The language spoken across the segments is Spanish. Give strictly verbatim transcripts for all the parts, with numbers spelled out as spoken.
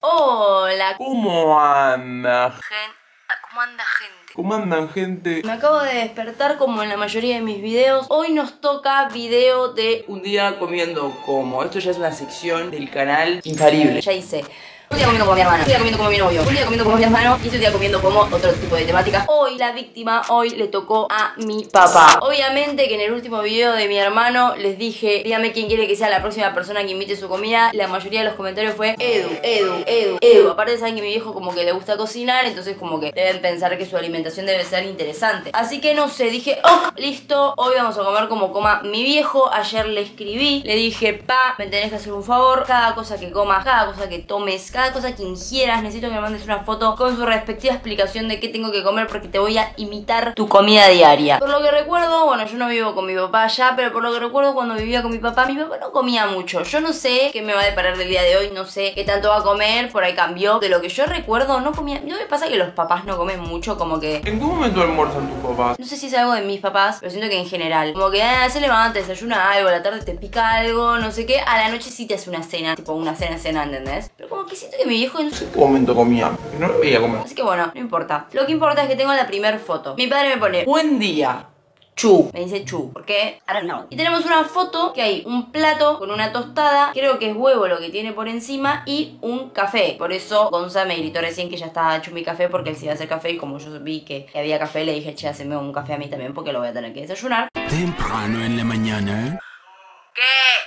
Hola. ¿Cómo anda? Gen... ¿Cómo anda, gente? ¿Cómo andan, gente? Me acabo de despertar como en la mayoría de mis videos. Hoy nos toca video de Un día comiendo como. Esto ya es una sección del canal infalible. Ya hice un día comiendo como mi hermano, un día comiendo como mi novio, un día comiendo como mi hermano y otro día comiendo como otro tipo de temática. Hoy la víctima, hoy le tocó a mi papá. Obviamente que en el último video de mi hermano les dije, dígame quién quiere que sea la próxima persona que invite su comida. La mayoría de los comentarios fue Edu, Edu, Edu, Edu. Aparte saben que mi viejo como que le gusta cocinar, entonces como que deben pensar que su alimentación debe ser interesante. Así que no sé, dije, oh, listo, hoy vamos a comer como coma mi viejo. Ayer le escribí, le dije, pa, me tenés que hacer un favor, cada cosa que comas, cada cosa que tomes, cada cosa que ingieras, necesito que me mandes una foto con su respectiva explicación de qué tengo que comer porque te voy a imitar tu comida diaria. Por lo que recuerdo, bueno, yo no vivo con mi papá ya, pero por lo que recuerdo cuando vivía con mi papá, mi papá no comía mucho. Yo no sé qué me va a deparar del día de hoy, no sé qué tanto va a comer, por ahí cambió. De lo que yo recuerdo, no comía. ¿No me pasa que los papás no comen mucho? Como que... ¿En qué momento almuerzan tus papás? No sé si es algo de mis papás, pero siento que en general. Como que ah, se levanta, desayuna algo, a la tarde te pica algo, no sé qué. A la noche sí te hace una cena, tipo una cena, cena, ¿entendés? Pero como que siento que mi viejo... No sé en qué momento comía, no lo veía comer. Así que bueno, no importa. Lo que importa es que tengo la primer foto. Mi padre me pone Buen día. Chu, me dice Chu, ¿por qué? I don't know. Y tenemos una foto que hay un plato con una tostada, creo que es huevo lo que tiene por encima, y un café. Por eso Gonza me gritó recién que ya estaba hecho mi café porque él se iba a hacer café y como yo vi que había café le dije, che, haceme un café a mí también porque lo voy a tener que desayunar. Temprano en la mañana. ¿Qué?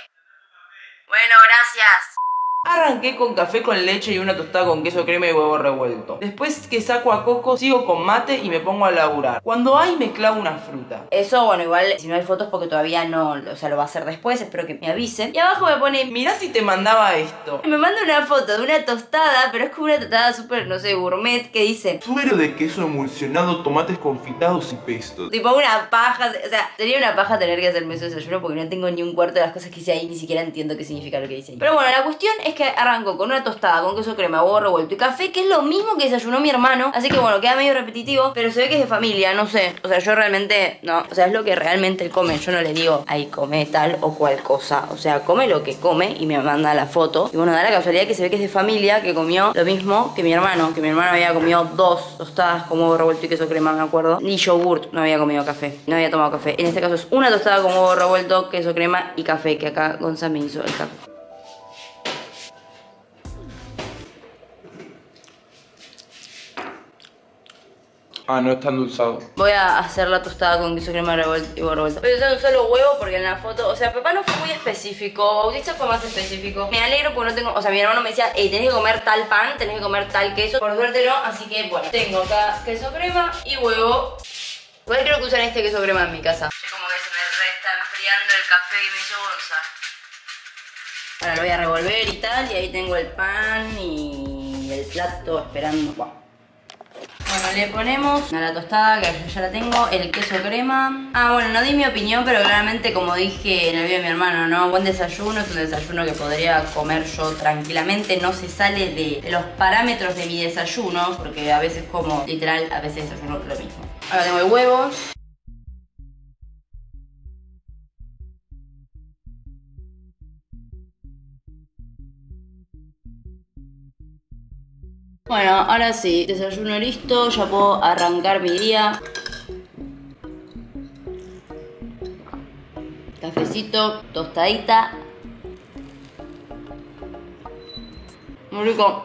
Bueno, gracias. Arranqué con café con leche y una tostada con queso, crema y huevo revuelto. Después que saco a Coco, sigo con mate y me pongo a laburar. Cuando hay, me clavo una fruta. Eso, bueno, igual si no hay fotos porque todavía no, o sea, lo va a hacer después, espero que me avisen. Y abajo me pone, Mirá si te mandaba esto. me manda una foto de una tostada, pero es como una tostada súper, no sé, gourmet, que dice Suero de queso emulsionado, tomates confitados y pesto. tipo una paja, o sea, sería una paja tener que hacerme eso desayuno porque no tengo ni un cuarto de las cosas que hice ahí, ni siquiera entiendo qué significa lo que dice ahí. Pero bueno, la cuestión es que arranco con una tostada, con queso crema, huevo revuelto y café, que es lo mismo que desayunó mi hermano. Así que bueno, queda medio repetitivo, pero se ve que es de familia, no sé. O sea, yo realmente, no, o sea, es lo que realmente él come. Yo no le digo, ay, come tal o cual cosa. O sea, come lo que come y me manda la foto. Y bueno, da la casualidad que se ve que es de familia, que comió lo mismo que mi hermano. Que mi hermano había comido dos tostadas con huevo revuelto y queso crema, me acuerdo. Ni yogurt, no había comido café, no había tomado café. En este caso es una tostada con huevo revuelto, queso crema y café, que acá Gonza me hizo el café. Ah, no está endulzado. Voy a hacer la tostada con queso crema revuelto y huevo revuelto. Voy a usar un solo huevo porque en la foto, o sea, papá no fue muy específico, Bautista fue más específico. Me alegro porque no tengo, o sea, mi hermano me decía, hey, tenés que comer tal pan, tenés que comer tal queso. Por suerte no, así que bueno, tengo acá queso crema y huevo. Igual creo que usan este queso crema en mi casa. Yo como que se me re está enfriando el café que me hizo Gonza. Ahora lo voy a revolver y tal, y ahí tengo el pan y el plato esperando. Wow. Bueno, le ponemos a la tostada, que yo ya la tengo, el queso crema. Ah, bueno, no di mi opinión, pero claramente, como dije en el video de mi hermano, ¿no? Buen desayuno, es un desayuno que podría comer yo tranquilamente. No se sale de, de los parámetros de mi desayuno, porque a veces como, literal, a veces desayuno lo mismo. Ahora tengo el huevo. Bueno, ahora sí, desayuno listo, ya puedo arrancar mi día. Cafecito, tostadita. Muy rico.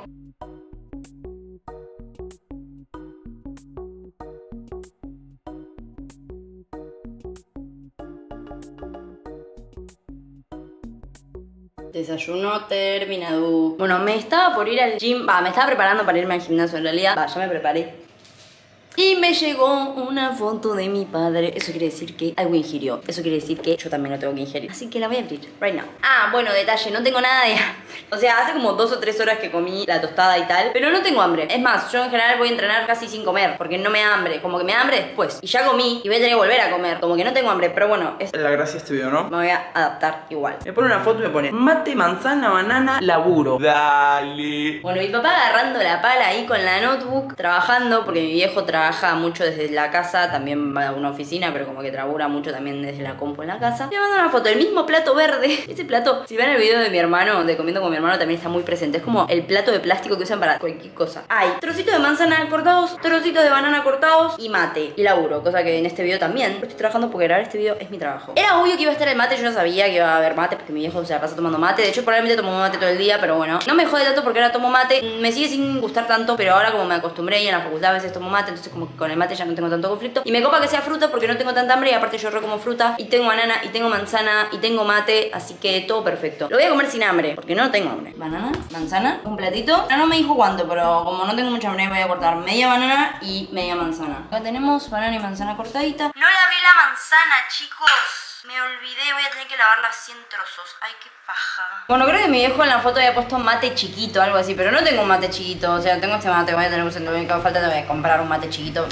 Desayuno terminado. Bueno, me estaba por ir al gym. Va, me estaba preparando para irme al gimnasio en realidad. Va, ya me preparé. Y me llegó una foto de mi padre. Eso quiere decir que algo ingirió. Eso quiere decir que yo también lo tengo que ingerir. Así que la voy a abrir right now. Ah, bueno, detalle, no tengo nada de hambre. O sea, hace como dos o tres horas que comí la tostada y tal, pero no tengo hambre. Es más, yo en general voy a entrenar casi sin comer, porque no me da hambre. Como que me da hambre después. Y ya comí y voy a tener que volver a comer. Como que no tengo hambre, pero bueno, es... La gracia de este video, ¿no? me voy a adaptar igual. Me pone una foto y me pone mate, manzana, banana, laburo. Dale. Bueno, mi papá agarrando la pala ahí con la notebook, trabajando, porque mi viejo trabaja trabaja mucho desde la casa, también va a una oficina, pero como que trabura mucho también desde la compu en la casa. Me mandó una foto del mismo plato verde. Ese plato, si ven el video de mi hermano, de comiendo con mi hermano, también está muy presente. Es como el plato de plástico que usan para cualquier cosa. Hay trocitos de manzana cortados, trocitos de banana cortados y mate. Y laburo, cosa que en este video también estoy trabajando porque grabar este video es mi trabajo. Era obvio que iba a estar el mate, yo no sabía que iba a haber mate porque mi viejo se la pasa tomando mate. De hecho, probablemente tomo mate todo el día, pero bueno, no me jode tanto porque ahora tomo mate. Me sigue sin gustar tanto, pero ahora como me acostumbré y en la facultad a veces tomo mate, entonces como que con el mate ya no tengo tanto conflicto. Y me copa que sea fruta porque no tengo tanta hambre y aparte yo re como fruta y tengo banana y tengo manzana y tengo mate, así que todo perfecto. Lo voy a comer sin hambre porque no tengo hambre. Banana, manzana, un platito. No, no me dijo cuánto, pero como no tengo mucha hambre voy a cortar media banana y media manzana. Acá tenemos banana y manzana cortadita. No lavé la manzana, chicos. Me olvidé, voy a tener que lavarla así en trozos. Ay, qué paja. Bueno, creo que mi viejo en la foto había puesto mate chiquito, algo así. Pero no tengo un mate chiquito. O sea, tengo este mate, voy a tener un centro. Me falta, te voy a comprar un mate chiquito.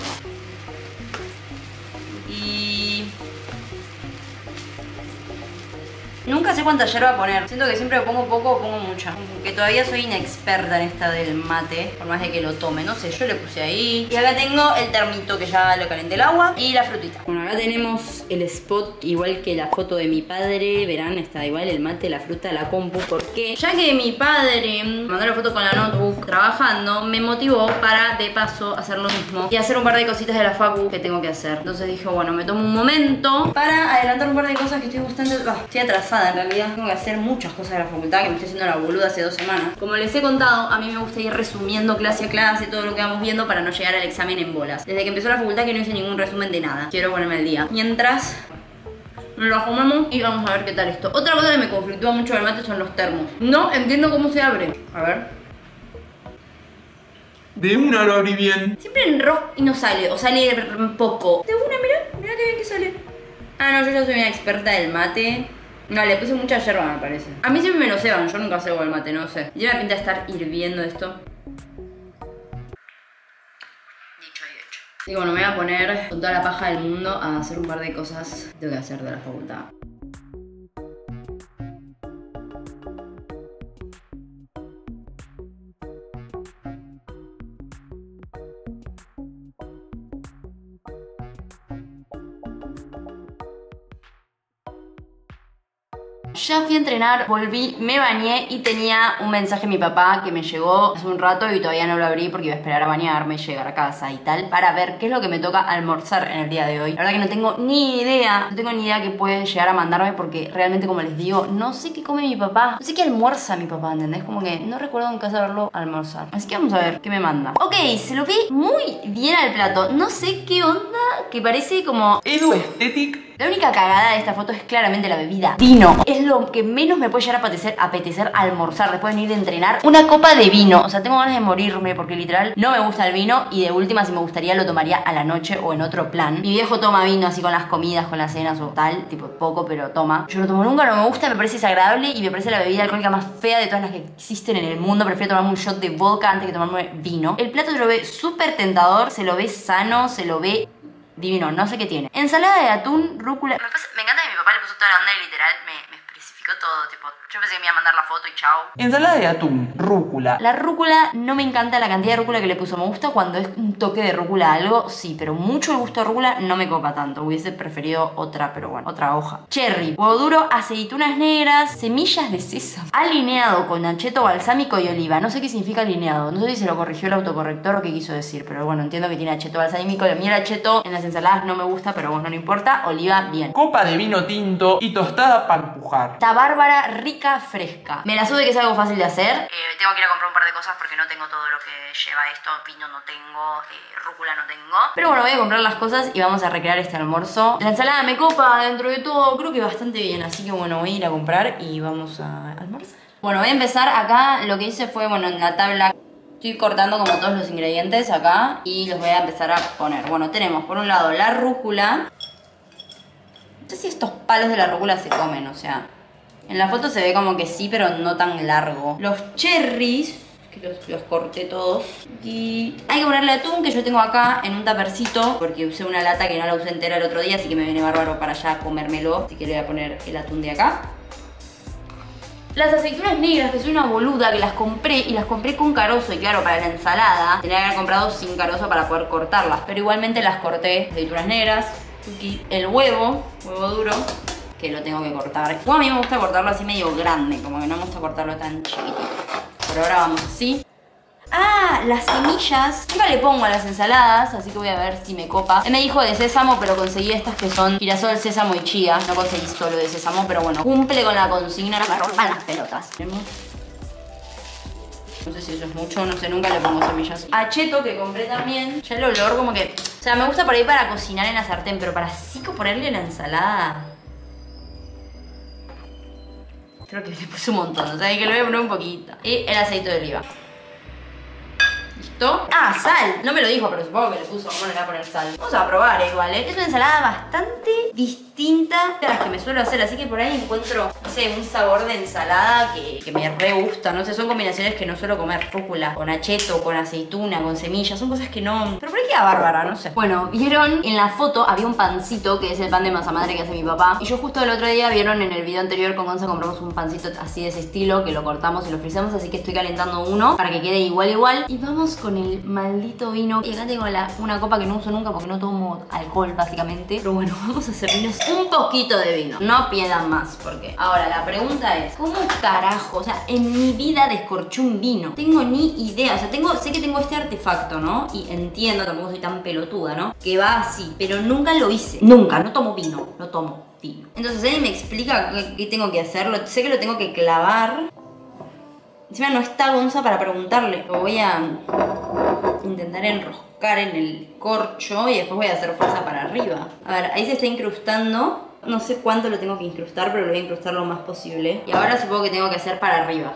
Y... nunca sé cuánta yerba poner. Siento que siempre pongo poco o pongo mucha. Que todavía soy inexperta en esta del mate. Por más de que lo tome. No sé, yo le puse ahí. Y acá tengo el termito que ya lo calenté el agua. Y la frutita. Bueno, acá tenemos el spot igual que la foto de mi padre. Verán, está igual el mate, la fruta, la compu. ¿Por qué? Ya que mi padre mandó la foto con la notebook trabajando, me motivó para de paso hacer lo mismo. Y hacer un par de cositas de la facu que tengo que hacer. Entonces dije, bueno, me tomo un momento para adelantar un par de cosas que estoy bastante... bah, estoy atrasada en realidad. Tengo que hacer muchas cosas de la facultad que me estoy haciendo la boluda hace dos semanas. Como les he contado, a mí me gusta ir resumiendo clase a clase todo lo que vamos viendo para no llegar al examen en bolas. Desde que empezó la facultad que no hice ningún resumen de nada. Quiero ponerme al día. Mientras nos lo comemos y vamos a ver qué tal esto. Otra cosa que me conflictúa mucho del mate son los termos. No entiendo cómo se abre. A ver. De una lo abrí bien. Siempre enrosco y no sale, o sale poco. De una, mirá, mirá qué bien que sale. Ah, no, yo ya soy una experta del mate. No, le puse mucha yerba, me parece. A mí siempre me lo ceban, yo nunca cebo el mate, no sé. Lleva pinta de estar hirviendo esto. Dicho y hecho. Así que bueno, me voy a poner con toda la paja del mundo a hacer un par de cosas que tengo que hacer de la facultad. Ya fui a entrenar, volví, me bañé y tenía un mensaje de mi papá que me llegó hace un rato y todavía no lo abrí porque iba a esperar a bañarme, llegar a casa y tal, para ver qué es lo que me toca almorzar en el día de hoy. La verdad que no tengo ni idea, no tengo ni idea que puede llegar a mandarme porque realmente, como les digo, no sé qué come mi papá, no sé qué almuerza mi papá, ¿entendés? Como que no recuerdo en casa verlo almorzar. Así que vamos a ver qué me manda. Ok, se lo vi muy bien al plato, no sé qué onda, que parece como... Edu Aesthetic. La única cagada de esta foto es claramente la bebida. Vino. Es lo que menos me puede llegar a apetecer, apetecer almorzar después de venir de entrenar. Una copa de vino. O sea, tengo ganas de morirme porque literal no me gusta el vino. Y de última, si me gustaría, lo tomaría a la noche o en otro plan. Mi viejo toma vino así con las comidas, con las cenas o tal. Tipo poco, pero toma. Yo no tomo nunca, no me gusta, me parece desagradable. Y me parece la bebida alcohólica más fea de todas las que existen en el mundo. Prefiero tomarme un shot de vodka antes que tomarme vino. El plato se lo ve súper tentador. Se lo ve sano, se lo ve... divino, no sé qué tiene. Ensalada de atún, rúcula. Me, pasa, me encanta que mi papá le puso toda la onda y literal me, me especificó todo. Tipo, yo pensé que me iba a mandar la foto y chao. Ensalada de atún, rúcula. La rúcula, no me encanta la cantidad de rúcula que le puso. Me gusta cuando es un toque de rúcula a algo, sí, pero mucho el gusto de rúcula no me copa tanto. Hubiese preferido otra, pero bueno, otra hoja. Cherry, huevo duro, aceitunas negras, semillas de sésamo. Alineado con acheto balsámico y oliva. No sé qué significa alineado. No sé si se lo corrigió el autocorrector o qué quiso decir, pero bueno, entiendo que tiene acheto balsámico. A mí el acheto en las ensaladas no me gusta, pero bueno, no importa. Oliva, bien. Copa de vino tinto y tostada para empujar. Está bárbara, rica, fresca. Me la sube que es algo fácil de hacer. Eh, tengo que ir a comprar un par de cosas porque no tengo todo lo que lleva esto. Vino no tengo, eh, rúcula no tengo. Pero bueno, voy a comprar las cosas y vamos a recrear este almuerzo. La ensalada me copa dentro de todo, creo que bastante bien. Así que bueno, voy a ir a comprar y vamos a almorzar. Bueno, voy a empezar acá. Lo que hice fue, bueno, en la tabla estoy cortando como todos los ingredientes acá y los voy a empezar a poner. Bueno, tenemos por un lado la rúcula. No sé si estos palos de la rúcula se comen, o sea... en la foto se ve como que sí, pero no tan largo. Los cherries, que los, los corté todos. Y hay que ponerle atún, que yo tengo acá en un tapercito, porque usé una lata que no la usé entera el otro día, así que me viene bárbaro para ya comérmelo. Así que le voy a poner el atún de acá. Y vamos a ver qué tal. Bueno, voy a empezar acá. Lo que hice fue, bueno, en la tabla estoy cortando como todos los ingredientes acá y los voy a empezar a poner. Bueno, tenemos por un lado la rúcula. No sé si estos palos de la rúcula se comen, o sea... en la foto se ve como que sí, pero no tan largo. Los cherries, que los, los corté todos. Y hay que ponerle atún, que yo tengo acá en un tapercito, porque usé una lata que no la usé entera el otro día, así que me viene bárbaro para ya comérmelo. Las aceitunas negras, que soy una boluda, que las compré y las compré con carozo. Y claro, para la ensalada tenía que haber comprado sin carozo para poder cortarlas. Pero igualmente las corté. Aceitunas negras, aquí el huevo, huevo duro, que lo tengo que cortar. Bueno, a mí me gusta cortarlo así medio grande, como que no me gusta cortarlo tan chiquitito. Por ahora vamos así. Ah, las semillas nunca le pongo a las ensaladas, así que voy a ver si me copa. Él me dijo de sésamo, pero conseguí estas que son girasol, sésamo y chía. No conseguí solo de sésamo, pero bueno, cumple con la consigna. No me rompan las pelotas. Tenemos... No sé si eso es mucho, no sé, nunca le pongo semillas. Acheto que compré también. Ya el olor como que... O sea, me gusta por ahí para cocinar en la sartén, pero para así ponerle en la ensalada... Creo que le puse un montón, o sea, que le voy a poner un poquito. Y el aceite de oliva. ¿Listo? Ah, sal. No me lo dijo, pero supongo que le puso. ¿Cómo le voy a poner sal? Vamos a probar igual, ¿eh? Es una ensalada bastante distinta de las que me suelo hacer, así que por ahí encuentro, no sé, un sabor de ensalada que, que me re gusta. No sé, son combinaciones que no suelo comer. Rúcula con acheto, con aceituna, con semillas. Son cosas que no... Pero por ahí queda bárbara, no sé. Bueno, vieron en la foto había un pancito, que es el pan de masa madre que hace mi papá. Y yo justo el otro día, vieron en el video anterior con Gonza, compramos un pancito así de ese estilo, que lo cortamos y lo frizamos, así que estoy calentando uno para que quede igual igual. Y vamos con el maldito vino. Y acá tengo la, una copa que no uso nunca porque no tomo alcohol básicamente. Pero bueno, vamos a servirnos un poquito de vino. No pidan más porque... Ahora, la pregunta es, ¿cómo carajo? O sea, en mi vida descorché un vino. Tengo ni idea. O sea, tengo, sé que tengo este artefacto, ¿no? Y entiendo, tampoco soy tan pelotuda, ¿no? Que va así, pero nunca lo hice. Nunca, no tomo vino. No tomo vino. Entonces él me explica qué, qué tengo que hacer. Lo, sé que lo tengo que clavar. Encima no está Gonza para preguntarle. Lo voy a intentar enroscar en el corcho y después voy a hacer fuerza para arriba. A ver, ahí se está incrustando. No sé cuánto lo tengo que incrustar, pero lo voy a incrustar lo más posible. Y ahora supongo que tengo que hacer para arriba.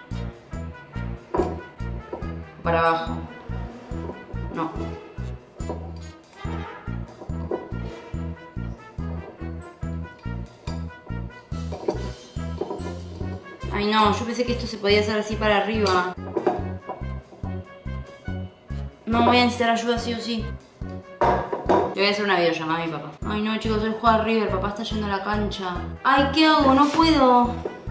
Para abajo. No. Ay no, yo pensé que esto se podía hacer así para arriba. No, voy a necesitar ayuda sí o sí. Le voy a hacer una videollamada a mi papá. Ay no, chicos, él juega a River, papá está yendo a la cancha. Ay, ¿qué hago? No puedo.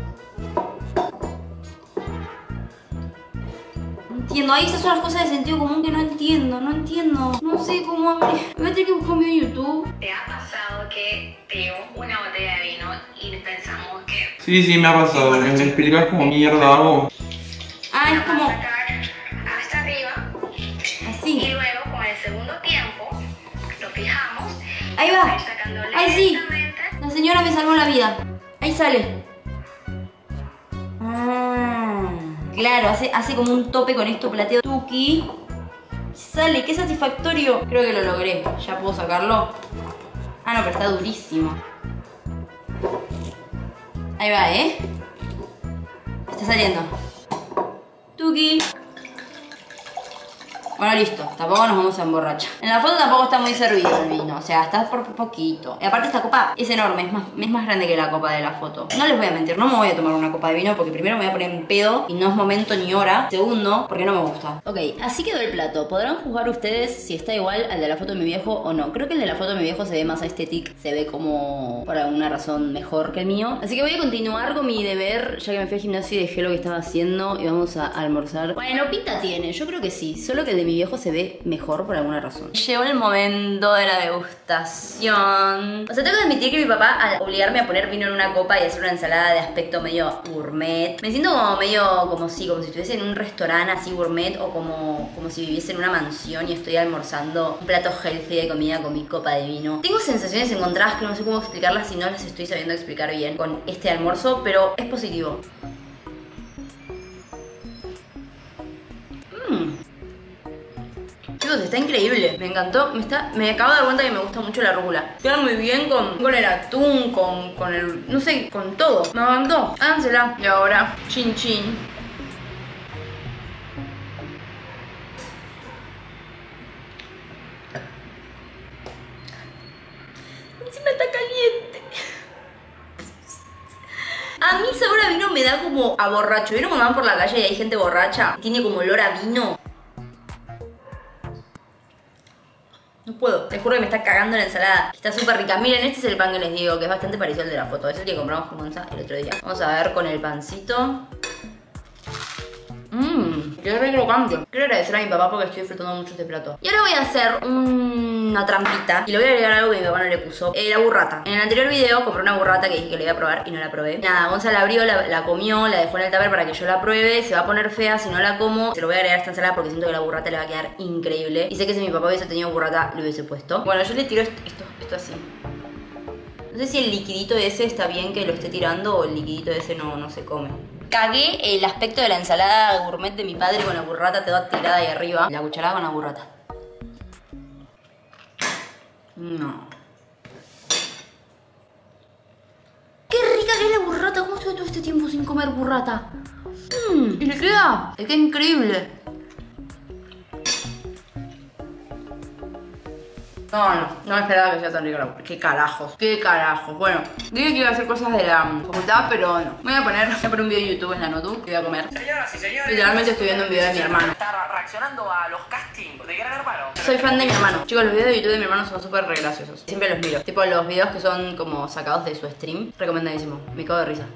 No entiendo. Ay, esas son las cosas de sentido común que no entiendo. No entiendo. No sé cómo abrir. Voy a tener que buscar un video en YouTube. ¿Te ha pasado que te dio una botella de vino y pensamos que... Sí, sí, me ha pasado. ¿Me explicas cómo mierda hago? Ah, es como... hasta arriba. Así. Y luego con el segundo tiempo lo fijamos. Ahí va. Ahí sí. La señora me salvó la vida. Ahí sale. Ah, claro, hace, hace como un tope con esto plateado. Tuki. Sale, qué satisfactorio. Creo que lo logré. Ya puedo sacarlo. Ah, no, pero está durísimo. Ahí va, ¿eh? Está saliendo. Tuki. Bueno, listo, tampoco nos vamos a emborrachar. En la foto tampoco está muy servido el vino, o sea, está por poquito. Y aparte esta copa es enorme, es más, es más grande que la copa de la foto. No les voy a mentir, no me voy a tomar una copa de vino porque primero me voy a poner en pedo y no es momento ni hora. Segundo, porque no me gusta. Ok, así quedó el plato. Podrán juzgar ustedes si está igual al de la foto de mi viejo o no. Creo que el de la foto de mi viejo se ve más estético, se ve como por alguna razón mejor que el mío. Así que voy a continuar con mi deber, ya que me fui al gimnasio y dejé lo que estaba haciendo y vamos a almorzar. Bueno, pinta tiene, yo creo que sí, solo que el de mi viejo se ve mejor por alguna razón. Llegó el momento de la degustación. O sea, tengo que admitir que mi papá, al obligarme a poner vino en una copa y hacer una ensalada de aspecto medio gourmet, me siento como medio, como si, como si estuviese en un restaurante así gourmet o como, como si viviese en una mansión y estoy almorzando un plato healthy de comida con mi copa de vino. Tengo sensaciones encontradas que no sé cómo explicarlas y no las estoy sabiendo explicar bien con este almuerzo, pero es positivo. Mmm. Chicos, está increíble, me encantó, me, está, me acabo de dar cuenta que me gusta mucho la rúcula. Queda muy bien con, con el atún, con, con el, no sé, con todo. Me encantó, hágansela. Y ahora, chin chin. Encima está caliente. A mí sabor a vino me da como a borracho. ¿Vieron cuando van por la calle y hay gente borracha? Tiene como olor a vino. No puedo, te juro que me está cagando la ensalada. Está súper rica. Miren, este es el pan que les digo, que es bastante parecido al de la foto. Es el que compramos con Gonza el otro día. Vamos a ver con el pancito. Mmm, qué re crocante. Quiero agradecer a mi papá porque estoy disfrutando mucho este plato. Y ahora voy a hacer una trampita y le voy a agregar algo que mi papá no le puso. Eh, la burrata. En el anterior video compré una burrata que dije que le iba a probar y no la probé. Nada, Gonza la abrió, la, la comió, la dejó en el tupper para que yo la pruebe. Se va a poner fea si no la como. Se lo voy a agregar a esta ensalada porque siento que la burrata le va a quedar increíble. Y sé que si mi papá hubiese tenido burrata, le hubiese puesto. Bueno, yo le tiro esto, esto, esto así. No sé si el liquidito ese está bien que lo esté tirando o el liquidito ese no, no se come. Cagué el aspecto de la ensalada gourmet de mi padre con la burrata toda tirada ahí arriba. La cucharada con la burrata. No. ¡Qué rica que es la burrata! ¿Cómo estuve todo este tiempo sin comer burrata? Mmm, y le queda, le queda increíble. No, no, no me esperaba que sea tan rica la burrata. Qué carajos, qué carajos. Bueno, dije que iba a hacer cosas de la facultad, pero no. Voy a poner, voy a poner un video de YouTube en la notebook que voy a comer. Señoras y señores, literalmente estoy viendo un video de mi hermano. Está reaccionando a los castings de Gran Hermano. Soy fan de mi hermano. Chicos, los videos de YouTube de mi hermano son súper re graciosos. Siempre los miro. Tipo los videos que son como sacados de su stream. Recomendadísimo. Me cago de risa.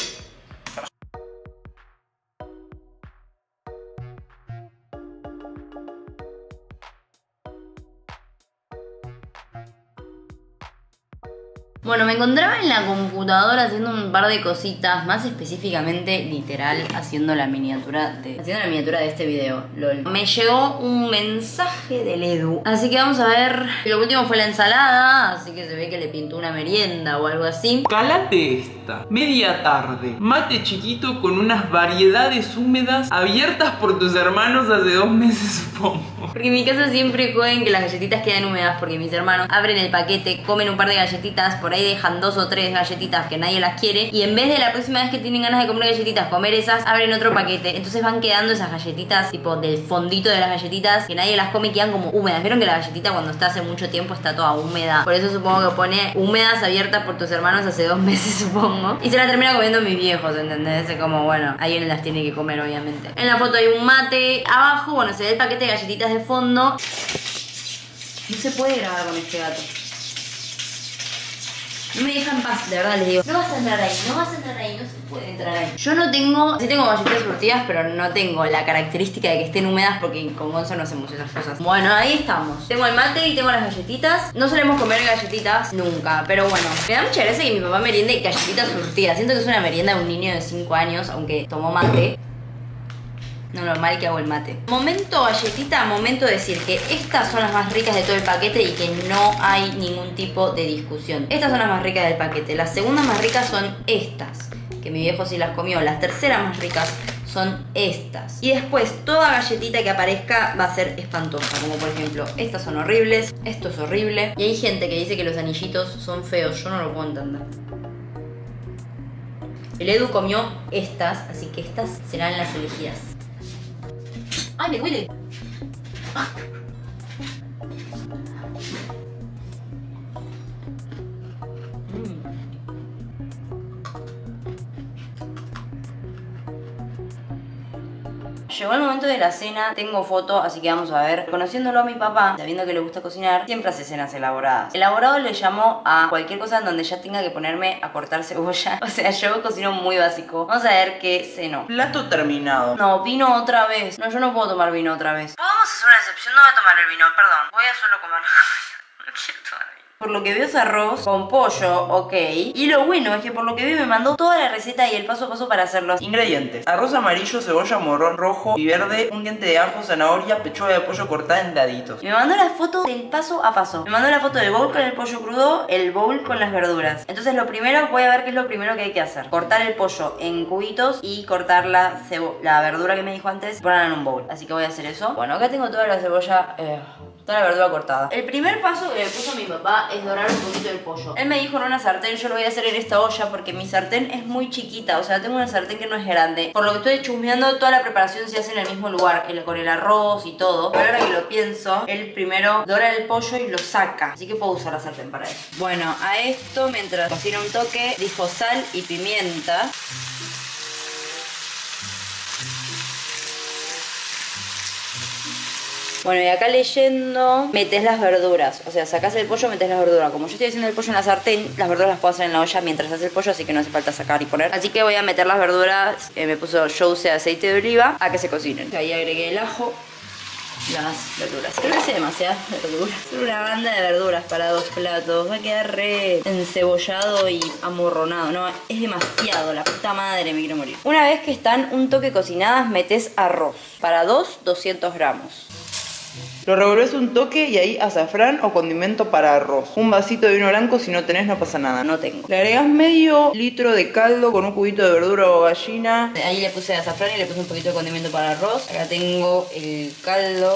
Bueno, me encontraba en la computadora haciendo un par de cositas, más específicamente, literal, haciendo la miniatura de haciendo la miniatura de este video, lol. Me llegó un mensaje del Edu, así que vamos a ver. Lo último fue la ensalada, así que se ve que le pintó una merienda o algo así. Calate esta. Media tarde. Mate chiquito con unas variedades húmedas abiertas por tus hermanos hace dos meses, supongo. Porque en mi casa siempre juegan que las galletitas quedan húmedas porque mis hermanos abren el paquete, comen un par de galletitas, por ahí dejan dos o tres galletitas que nadie las quiere y en vez de la próxima vez que tienen ganas de comer galletitas, comer esas, abren otro paquete. Entonces van quedando esas galletitas, tipo del fondito de las galletitas, que nadie las come y quedan como húmedas. ¿Vieron que la galletita cuando está hace mucho tiempo está toda húmeda? Por eso supongo que pone húmedas abiertas por tus hermanos hace dos meses, supongo. Y se la termina comiendo mis viejos, ¿entendés? Es como, bueno, alguien las tiene que comer, obviamente. En la foto hay un mate. Abajo, bueno, se ve el paquete de galletitas de fondo. No se puede grabar con este gato. No me deja en paz, de verdad les digo. No vas a entrar ahí, no vas a entrar ahí, no se puede entrar ahí. Yo no tengo, sí tengo galletitas surtidas, pero no tengo la característica de que estén húmedas porque con Gonzo no hacemos esas cosas. Bueno, ahí estamos. Tengo el mate y tengo las galletitas. No solemos comer galletitas nunca, pero bueno. Me da mucha gracia que mi papá meriende galletitas surtidas. Siento que es una merienda de un niño de cinco años, aunque tomó mate. No, normal que hago el mate. Momento galletita, momento de decir que estas son las más ricas de todo el paquete y que no hay ningún tipo de discusión. Estas son las más ricas del paquete. Las segundas más ricas son estas, que mi viejo sí las comió. Las terceras más ricas son estas. Y después toda galletita que aparezca va a ser espantosa. Como por ejemplo, estas son horribles, esto es horrible. Y hay gente que dice que los anillitos son feos. Yo no lo puedo entender. El Edu comió estas, así que estas serán las elegidas. ¡Ay, me huele! Ah. Mm. Llegó el momento de la cena, tengo foto, así que vamos a ver. Conociéndolo a mi papá, sabiendo que le gusta cocinar, siempre hace cenas elaboradas. Elaborado le llamo a cualquier cosa en donde ya tenga que ponerme a cortar cebolla. O sea, yo cocino muy básico. Vamos a ver qué cenó. Plato terminado. No, vino otra vez. No, yo no puedo tomar vino otra vez. Vamos a hacer una excepción, no voy a tomar el vino, perdón. Voy a solo comer. No quiero tomar vino. Por lo que veo es arroz con pollo, ok. Y lo bueno es que por lo que veo me mandó toda la receta y el paso a paso para hacerlos. Ingredientes: arroz amarillo, cebolla, morrón, rojo y verde, un diente de ajo, zanahoria, pechuga de pollo cortada en daditos. Y me mandó la foto del paso a paso. Me mandó la foto del bowl con el pollo crudo, el bowl con las verduras. Entonces lo primero, voy a ver qué es lo primero que hay que hacer. Cortar el pollo en cubitos y cortar la, la verdura que me dijo antes, ponerla en un bowl. Así que voy a hacer eso. Bueno, acá tengo toda la cebolla... Eh... toda la verdura cortada. El primer paso que le puso mi papá es dorar un poquito el pollo. Él me dijo en una sartén, yo lo voy a hacer en esta olla porque mi sartén es muy chiquita. O sea, tengo una sartén que no es grande. Por lo que estoy chusmeando, toda la preparación se hace en el mismo lugar, el, con el arroz y todo. Pero ahora que lo pienso, él primero dora el pollo y lo saca. Así que puedo usar la sartén para eso. Bueno, a esto, mientras cocina un toque, dijo sal y pimienta. Bueno, y acá leyendo, metes las verduras. O sea, sacás el pollo, metes las verduras. Como yo estoy haciendo el pollo en la sartén, las verduras las puedo hacer en la olla mientras hace el pollo, así que no hace falta sacar y poner. Así que voy a meter las verduras, eh, me puso yo usé aceite de oliva, a que se cocinen. Ahí agregué el ajo, las verduras. Creo que hice demasiadas verduras. Es una banda de verduras para dos platos. Va a quedar re encebollado y amorronado. No, es demasiado. La puta madre, me quiero morir. Una vez que están un toque cocinadas, metes arroz. Para dos, doscientos gramos. Lo revolves un toque y ahí azafrán o condimento para arroz. Un vasito de vino blanco, si no tenés no pasa nada. No tengo. Le agregás medio litro de caldo con un cubito de verdura o gallina. Ahí le puse azafrán y le puse un poquito de condimento para arroz. Acá tengo el caldo.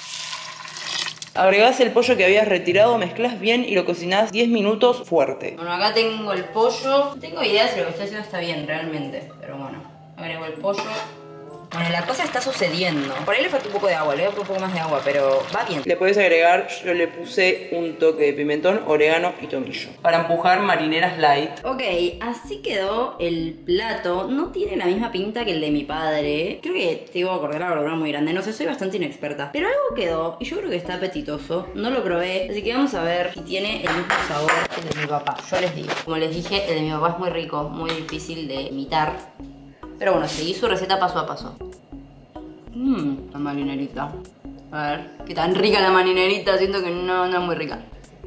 Agregás el pollo que habías retirado, mezclas bien y lo cocinás diez minutos fuerte. Bueno, acá tengo el pollo. No tengo idea si lo que estoy haciendo está bien realmente, pero bueno. Agrego el pollo. Bueno, la cosa está sucediendo. Por ahí le falta un poco de agua, le voy a poner un poco más de agua, pero va bien. Le podés agregar, yo le puse un toque de pimentón, orégano y tomillo. Para empujar marineras light. Ok, así quedó el plato. No tiene la misma pinta que el de mi padre. Creo que te iba a acordar la verdura muy grande. No sé, soy bastante inexperta. Pero algo quedó y yo creo que está apetitoso. No lo probé, así que vamos a ver si tiene el mismo sabor que el de mi papá. Yo les digo. Como les dije, el de mi papá es muy rico, muy difícil de imitar. Pero bueno, seguí su receta paso a paso. Mmm, la marinerita. A ver, qué tan rica la marinerita. Siento que no, no es muy rica.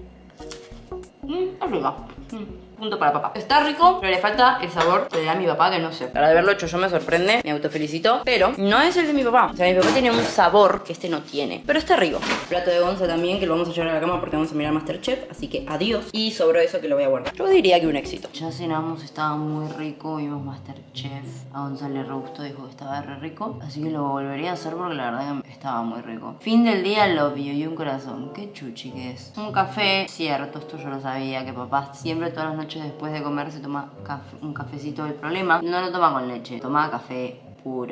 Mmm, es rica. Mm. Punto para papá. Está rico, pero le falta el sabor que le da a mi papá, que no sé. Para haberlo hecho yo me sorprende, me autofelicito. Pero no es el de mi papá. O sea, mi papá tiene un sabor que este no tiene. Pero está rico. El plato de Gonza también, que lo vamos a llevar a la cama porque vamos a mirar MasterChef. Así que adiós. Y sobró eso que lo voy a guardar. Yo diría que un éxito. Ya cenamos, estaba muy rico. Vimos MasterChef. A Gonza le re gustó, dijo que estaba re rico. Así que lo volvería a hacer porque la verdad que estaba muy rico. Fin del día, love you y un corazón. Qué chuchi que es. Un café, cierto, esto yo lo sabía. Que papá siempre todas las noches después de comer se toma café, un cafecito. El problema, no lo toma con leche, toma café puro.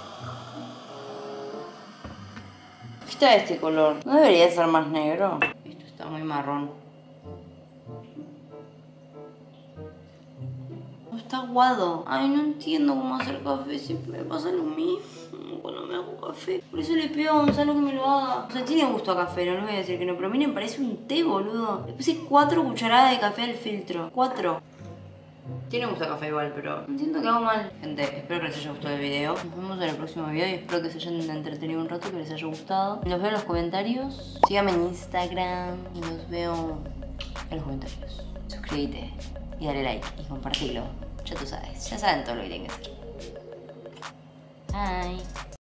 ¿Qué está este color? ¿No debería ser más negro? Esto está muy marrón. No está aguado. Ay, no entiendo cómo hacer café. Siempre me pasa lo mismo cuando me hago café. Por eso le pido a Gonzalo que me lo haga. O sea, tiene gusto a café, no le voy a decir que no. Pero miren, parece un té, boludo. Le puse cuatro cucharadas de café al filtro. Cuatro. Tiene gusto a café igual, pero no entiendo que hago mal. Gente, espero que les haya gustado el video. Nos vemos en el próximo video y espero que se hayan entretenido un rato, que les haya gustado. Los veo en los comentarios. Síganme en Instagram y los veo en los comentarios. Suscríbete y dale like y compartilo. Ya tú sabes, ya saben todo lo que tienen que hacer. Bye.